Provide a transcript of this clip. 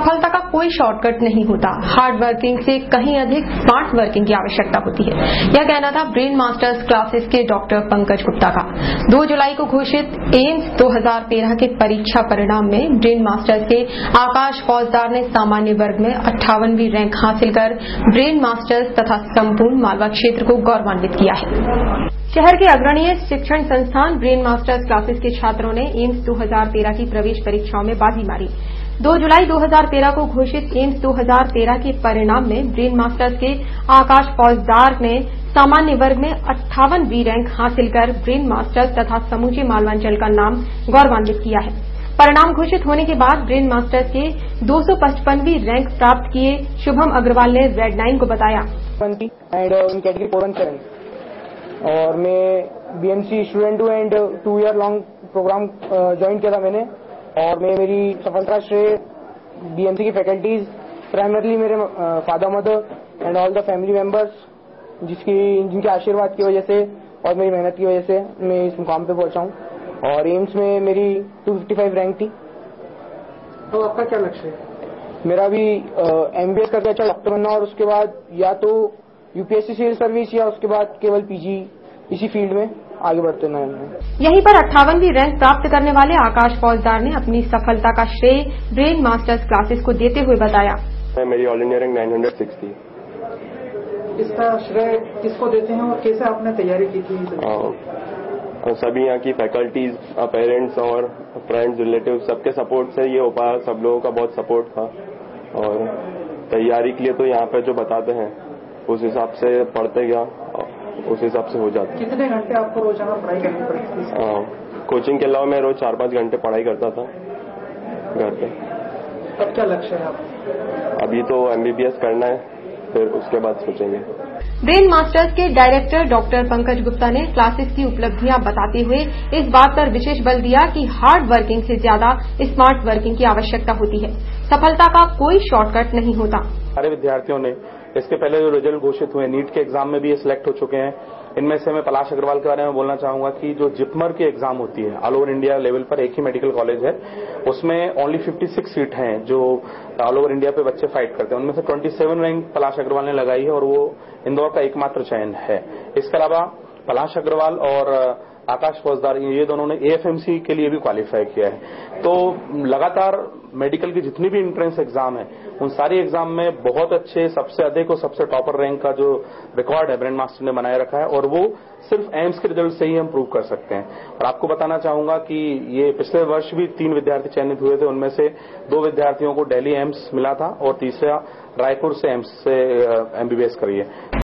सफलता का कोई शॉर्टकट नहीं होता। हार्ड वर्किंग से कहीं अधिक स्मार्ट वर्किंग की आवश्यकता होती है। यह कहना था ब्रेन मास्टर्स क्लासेस के डॉक्टर पंकज गुप्ता का। 2 जुलाई को घोषित एम्स 2013 के परीक्षा परिणाम में ब्रेन मास्टर्स के आकाश फौजदार ने सामान्य वर्ग में 58वीं रैंक हासिल कर ब्रेन मास्टर्स तथा संपूर्ण मालवा क्षेत्र को गौरवान्वित किया है। शहर के अग्रणीय शिक्षण संस्थान ब्रेन मास्टर्स क्लासेस के छात्रों ने एम्स 2013 की प्रवेश परीक्षाओं में बाजी मारी। 2 जुलाई 2013 को घोषित एम्स 2013 के परिणाम में ब्रेन मास्टर्स के आकाश फौजदार ने सामान्य वर्ग में 58वीं रैंक हासिल कर ब्रेन मास्टर्स तथा समूचे मालवांचल का नाम गौरवान्वित किया है। परिणाम घोषित होने के बाद ब्रेन मास्टर्स के 255वीं रैंक प्राप्त किए शुभम अग्रवाल ने रेड 9 को बताया। और मैं बीएमसी स्टूडेंट हूँ and 2 year long programme join किया था मैंने। और मेरी सफलता श्रेय बीएमसी की फैकल्टीज, प्राइमरली मेरे father mother and all the family members जिनके आशीर्वाद की वजह से और मेरी मेहनत की वजह से मैं इस मुकाम पे पहुंचा हूँ। और एम्स में मेरी 255 रैंक थी। तो आपका क्या लक्ष्य है? मेरा भी एमबीएस करके अच्छा डॉक्टर बनना और उसके बाद या तो यूपीएससी सिविल सर्विस या उसके बाद केवल पीजी इसी फील्ड में आगे बढ़ते हैं। यहीं पर 58वीं रैंक प्राप्त करने वाले आकाश फौजदार ने अपनी सफलता का श्रेय ब्रेन मास्टर्स क्लासेस को देते हुए बताया। मेरी ऑल इंडिया रैंक 906 थी। इसका श्रेय किसको देते हैं और कैसे आपने तैयारी की थी? सभी यहाँ की फैकल्टीज, पेरेंट्स और फ्रेंड्स, रिलेटिव सबके सपोर्ट से ये हो पाया। सब लोगों का बहुत सपोर्ट था और तैयारी के लिए तो यहाँ पे जो बताते हैं उस हिसाब से पढ़ते गया, उस हिसाब से हो जाता। कितने घंटे आपको रोजाना पढ़ाई करनी पड़ती थी? कोचिंग के अलावा मैं रोज 4-5 घंटे पढ़ाई करता था घर पे। अब क्या लक्ष्य है आपका? अभी तो एमबीबीएस करना है, फिर उसके बाद सोचेंगे। ब्रेन मास्टर्स के डायरेक्टर डॉक्टर पंकज गुप्ता ने क्लासेस की उपलब्धियां बताते हुए इस बात पर विशेष बल दिया कि हार्ड वर्किंग से ज्यादा स्मार्ट वर्किंग की आवश्यकता होती है। सफलता का कोई शॉर्टकट नहीं होता। सारे विद्यार्थियों ने इसके पहले जो रिजल्ट घोषित हुए नीट के एग्जाम में भी ये सिलेक्ट हो चुके हैं। इनमें से मैं पलाश अग्रवाल के बारे में बोलना चाहूंगा कि जो जिपमर की एग्जाम होती है ऑल ओवर इंडिया लेवल पर, एक ही मेडिकल कॉलेज है, उसमें ओनली 56 सीट हैं जो ऑल ओवर इंडिया पे बच्चे फाइट करते हैं। उनमें से 27 रैंक पलाश अग्रवाल ने लगाई है और वो इंदौर का एकमात्र चयन है। इसके अलावा पलाश अग्रवाल और आकाश फौजदार ये दोनों ने एएफएमसी के लिए भी क्वालिफाई किया है। तो लगातार मेडिकल की जितनी भी एंट्रेंस एग्जाम है उन सारी एग्जाम में बहुत अच्छे, सबसे अधिक और सबसे टॉपर रैंक का जो रिकॉर्ड है ब्रेन मास्टर ने बनाए रखा है और वो सिर्फ एम्स के रिजल्ट से ही हम प्रूव कर सकते हैं। और आपको बताना चाहूंगा कि ये पिछले वर्ष भी 3 विद्यार्थी चयनित हुए थे। उनमें से 2 विद्यार्थियों को दिल्ली एम्स मिला था और तीसरा रायपुर से एम्स से एमबीबीएस करी है।